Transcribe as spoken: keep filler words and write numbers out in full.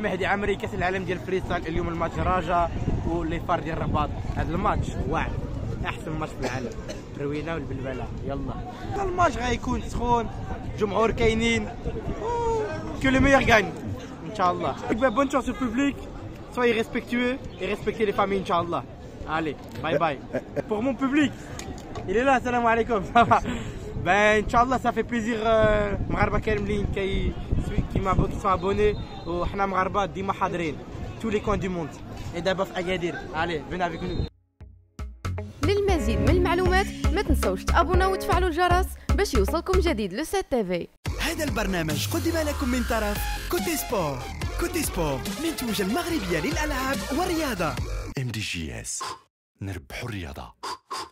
مهدي عمري، كاس العالم ديال الفريستايل. اليوم الماتش راجا ولي فار ديال الرباط. هذا الماتش واعر، احسن ماتش في العالم، روينا والبلبله. يلا الماتش غيكون سخون، جمهور كاينين، كو لو ميور غاني ان شاء الله. بون شانس au public, soyez respectueux et respectez les familles ان شاء الله. Allez, bye bye. Pour mon public, il est là, salam alaikum. Ben Inch'Allah, ça fait plaisir. مغاربه كاملين كي كيما كي abonnés وحنا مغاربه ديما حاضرين tous les coins du monde. Et دابا في اكادير. Allez, venez avec nous. للمزيد من المعلومات ما تنسوش تابوناو وتفعلوا الجرس باش يوصلكم جديد لو سات تيفي. هذا البرنامج قدم لكم من طرف كوتي سبور. كوتي سبور منتوجة المغربية للألعاب والرياضة. ام دي جي اس، نربحوا الرياضة.